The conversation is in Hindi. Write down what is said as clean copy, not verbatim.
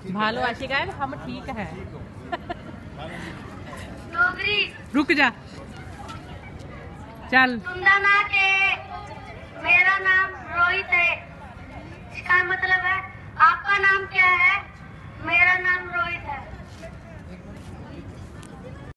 भालो आशी गायब हम ठीक है। रुक जा चल।